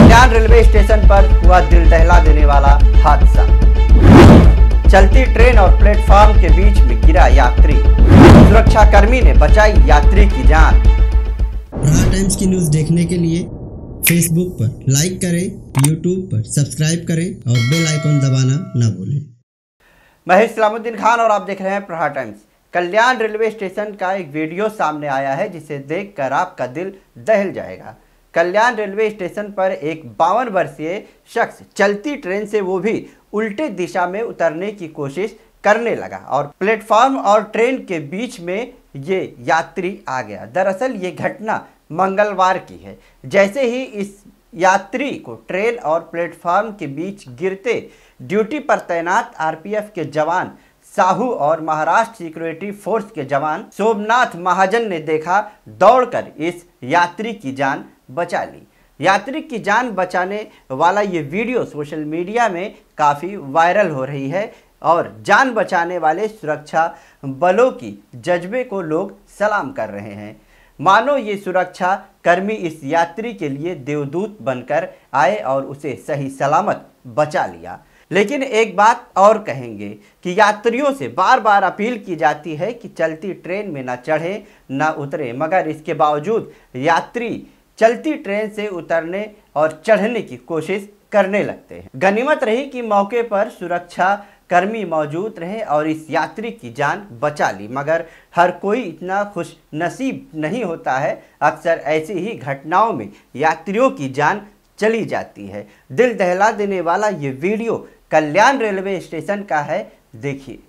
कल्याण railway station पर हुआ दिल दहला देने वाला हादसा। चलती ट्रेन और प्लेटफॉर्म के बीच में गिरा यात्री, सुरक्षाकर्मी ने बचाई यात्री की जान। प्रहार टाइम्स की न्यूज़ देखने के लिए फेसबुक पर लाइक करें, यूट्यूब पर सब्सक्राइब करें और बेल आइकन दबाना ना भूलें। मैं इस्लामुद्दीन खान और आप देख रहे हैं प्रहार टाइम्स। कल्याण रेलवे स्टेशन का एक वीडियो सामने आया है जिसे देखकर आपका दिल दहल जाएगा। कल्याण रेलवे स्टेशन पर एक 52 वर्षीय शख्स चलती ट्रेन से वो भी उल्टे दिशा में उतरने की कोशिश करने लगा और प्लेटफॉर्म और ट्रेन के बीच में ये यात्री आ गया। दरअसल ये घटना मंगलवार की है। जैसे ही इस यात्री को ट्रेन और प्लेटफॉर्म के बीच गिरते ड्यूटी पर तैनात आरपीएफ के जवान साहू और महाराष्ट्र सिक्योरिटी फोर्स के जवान सोमनाथ महाजन ने देखा, दौड़कर इस यात्री की जान बचा ली। यात्री की जान बचाने वाला ये वीडियो सोशल मीडिया में काफ़ी वायरल हो रही है और जान बचाने वाले सुरक्षा बलों की जज्बे को लोग सलाम कर रहे हैं। मानो ये सुरक्षा कर्मी इस यात्री के लिए देवदूत बनकर आए और उसे सही सलामत बचा लिया। लेकिन एक बात और कहेंगे कि यात्रियों से बार बार अपील की जाती है कि चलती ट्रेन में न चढ़े न उतरे, मगर इसके बावजूद यात्री चलती ट्रेन से उतरने और चढ़ने की कोशिश करने लगते हैं। गनीमत रही कि मौके पर सुरक्षा कर्मी मौजूद रहे और इस यात्री की जान बचा ली, मगर हर कोई इतना खुश नसीब नहीं होता है। अक्सर ऐसी ही घटनाओं में यात्रियों की जान चली जाती है। दिल दहला देने वाला ये वीडियो कल्याण रेलवे स्टेशन का है, देखिए।